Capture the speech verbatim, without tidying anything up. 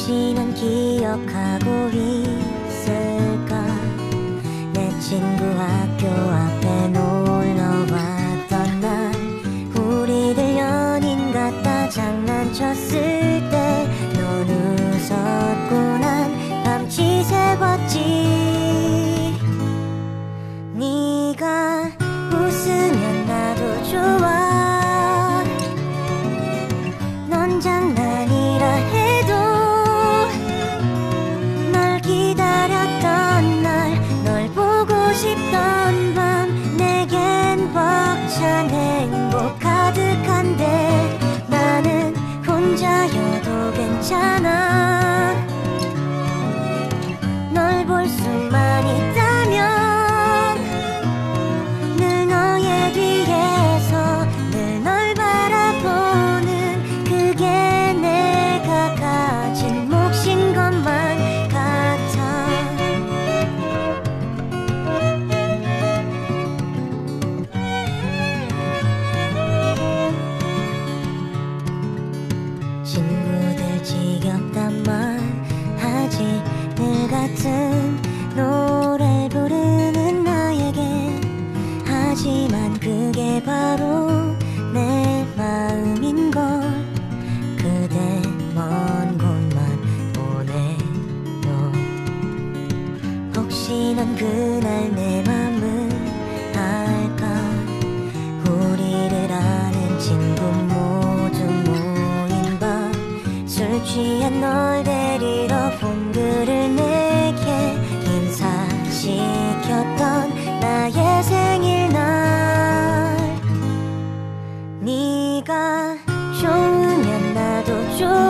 혹시 넌 기억하고 있을까? 내 친구 학교 앞에 놀러 왔던 날, 우리들 연인 같다 장난쳤을 때 넌 웃었고 난 밤치 새웠지. 네가 웃으면 나도 좋아. 넌 장난이라 해도 널 기다렸던 날, 널 보고 싶던 밤, 내겐 벅찬 행복 가득한데 나는 혼자여도 괜찮아. 널 볼 수만 있다면 늘 너의 뒤에서 늘 널 바라보는 그게 내가 가진 몫인 것만 같아. 친구들 지겹단 말 하지. 늘 같은 노래 부르는 나에게. 하지만 그게 바로 내 마음인걸. 그대 먼 곳만 보내요. 혹시 넌 그날 내 맘을 알까? 우리를 아는 친구 모두 모인 밤, 술 취한 널 데리러 폰글을 내게 인사시켰던 나의 생일날. 네가 좋으면 나도 좋아.